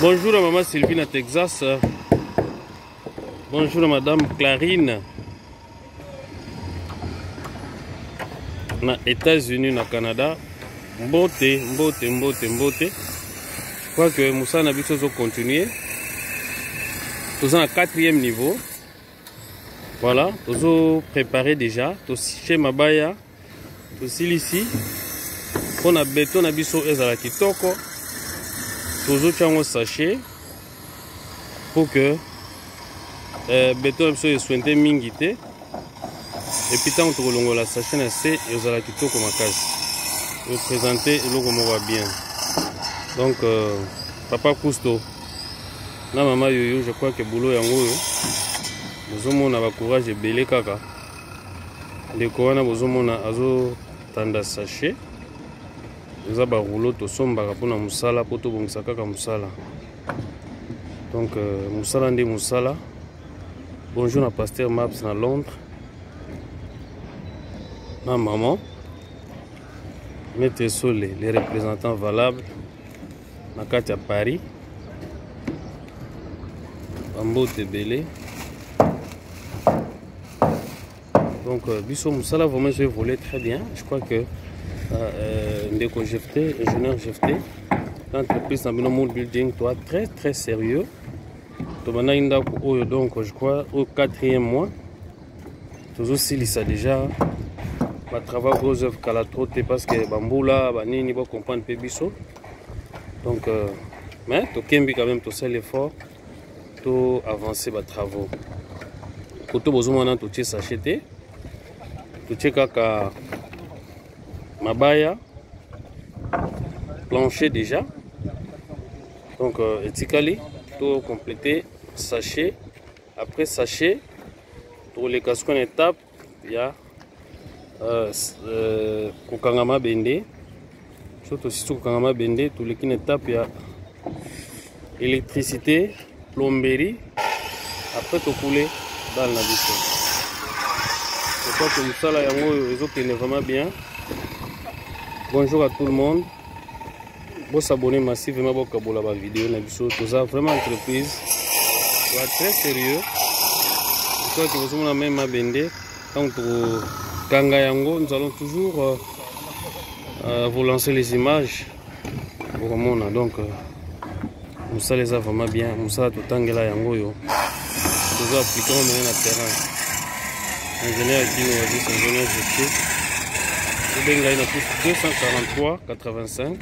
Bonjour à maman Sylvine à Texas. Bonjour à madame Clarine na États-Unis, na Canada. Mbote. Je crois que Moussa n'a pas continuer. Nous sommes à 4e niveau. Voilà, nous sommes préparés déjà. Nous sommes chez Mabaya. Nous sommes ici. On a béton, on a biso ezala kitoko. Nous sommes sachet pour que béton soit soigné mingité. Et puis tant que l'on la sachet na c'est ezala kitoko makasi. Vous présenter le logo va bien. Donc papa Cousteau. Na maman yoyo, je crois que boulot yango nous avons courage de belé kaka. Les coana bozomona azo tanda sachet. Nous avons rouleau to somba pour na musala poto bongisa kaka musala. Donc musala ndi musala. Bonjour à pasteur Maps na Londres. Ma maman. Mettez sur les représentants valables. Na kati à Paris. Bambote belé. Donc, Bisso Moussala, vraiment, je volé très bien. Je crois que Ndeko Jefté, ingénieur Jefté, l'entreprise Nabino Building, toi, très sérieux. Donc, je crois, au 4e mois, tous aussi, ça déjà, ma travail gros œuvre calatroté parce que Bamboula, Banini, va comprendre peu Bisso. Donc, mais, tu Kembi quand même, tu sais l'effort, tu avancer les travaux. Pour tout besoin, tu sais s'acheter. Tu sais kaka Mabaya plancher déjà. Donc etikali tout compléter sachet. Après sachet pour les casques en étape il y a kokangama bende. Surtout si kokangama bende tous les étapes il y a électricité, plomberie. Après tout couler dans la vie. Je crois que Moussala Yango est vraiment bien. Bonjour à tout le monde. Vous s'abonnez massivement à la vidéo. Nous avons vraiment entreprise. Très sérieux. Je crois que vous avez même bendé. Quand Kanga Yango, nous allons toujours vous lancer les images. Donc, Moussala les a vraiment bien. Moussala tout Tangela Yango. Nous avons appliqué dans le terrain. Ingénieur ingénieur GT. Le a plus 243 85 058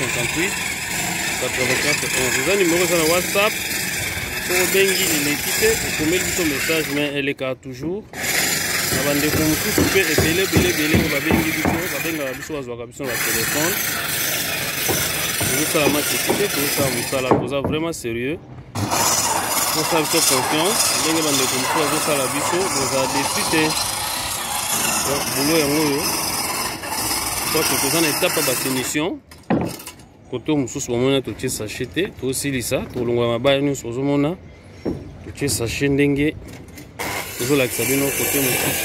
84 11. Vous avez numéro sur WhatsApp. Pour Bengi, il est quitté. Vous pouvez mettre son message, mais elle est toujours. Avant de couper et belé, on va Bengi du coup. On va Bengi la téléphone. Vous savez, la match est quitté. Vous savez, vraiment sérieux. Vous avez confiance. Vous avez la biso. Vous avez décidé. Boulot yango. Je crois que vous avez une étape à définition. Côté mususu bamona totie sachete to silisa to longwa mabaya nyonso ozomona totie sachet ndenge tozolakisa bino côté mususu.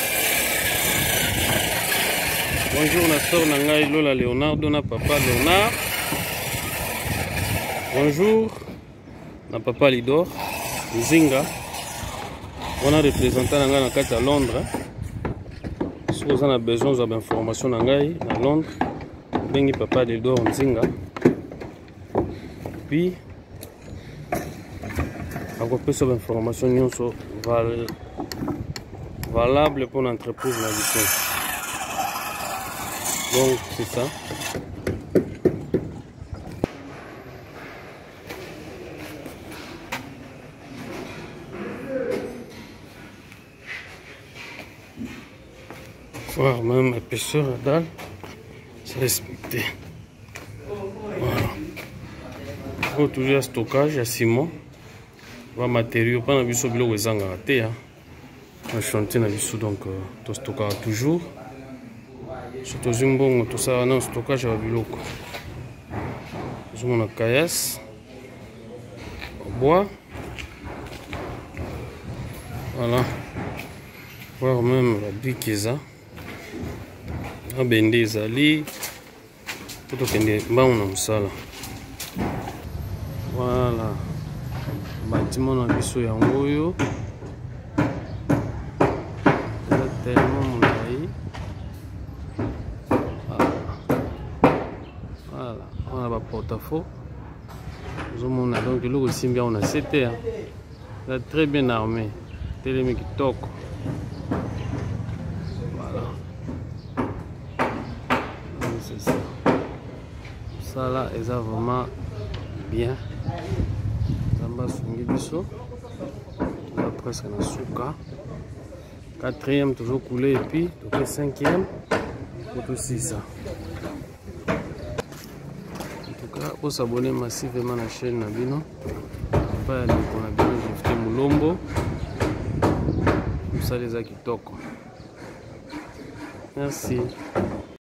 Bonjour na sœur na ngai Lola Leonardo na papa Leonard. Bonjour na papa Lidor Nzinga. On a représentant na ngai na kati à Londres. Si vous avez besoin d'informations na ngai na Londres, bengi papa Lidor Nzinga. Puis à peu près sobre information sont valables pour l'entreprise. Donc c'est ça. Voir même épaisseur à dalle, c'est respecté. Voilà. Pour toujours un stockage à ciment, va matériaux, pas dans biso bilo wezanga raté, un chantier na biso donc to stockage toujours. Surtout zimbongo tout ça non stockage à biloko. Nous avons la caillasse, bois, voilà. Voir même la brique eza, la bende ezali, pour que nous mosala. Voilà. Bâtiment na biso yango yo. C'est tellement molayi. Voilà. On a ba porte-à-faux. Nous avons donc le simbi on a c'était. Il est très bien armé. Télémi qui toque. Voilà. C'est ça. Ça là, est vraiment bien. Zamba sungi biso. Là presque na souka. Quatrième toujours coulé et puis donc cinquième. Pour aussi ça. En tout cas, pour s'abonner massivement à la chaîne Nabino. Pas aller pour la Bino Jefte Mulombo. Tout ça les a qui toquent. Merci.